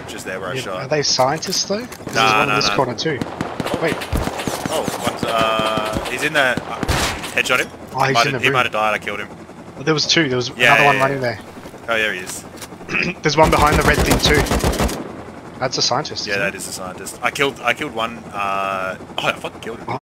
just there where I Yeah, shot. are they scientists though? There's Nah, one in nah, this nah. corner too. Wait. Oh, one's, he's in the... headshot him. Oh, he's in the He room. might have died, I killed him. Well, there was two. There was Yeah, another one yeah, running yeah. there. Oh, there he is. There's one behind the red thing too. That's a scientist. Yeah, isn't that it? is a scientist. I killed one, oh, I fucking killed him.